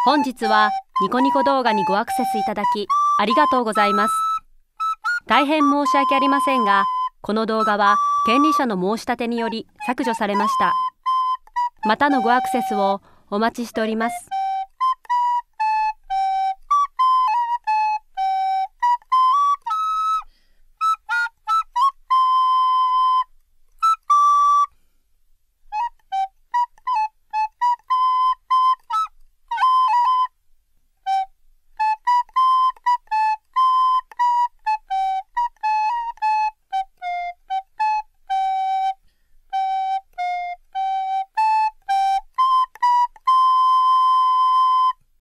本日はニコニコ動画にごアクセスいただきありがとうございます。大変申し訳ありませんが、この動画は権利者の申し立てにより削除されました。またのごアクセスをお待ちしております。